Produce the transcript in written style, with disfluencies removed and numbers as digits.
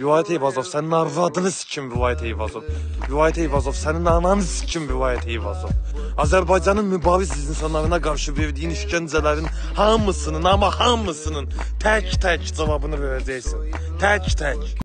Vilayet Eyvazov, sənin arvadını sikim Vilayet Eyvazov. Vilayet Eyvazov, sənin ananı sikim Vilayet Eyvazov. Azərbaycanın mübaviz insanlarına qarşı verdiyin işgəncələrin hamısının, amma hamısının tək-tək cavabını verəcəksən. Tək-tək.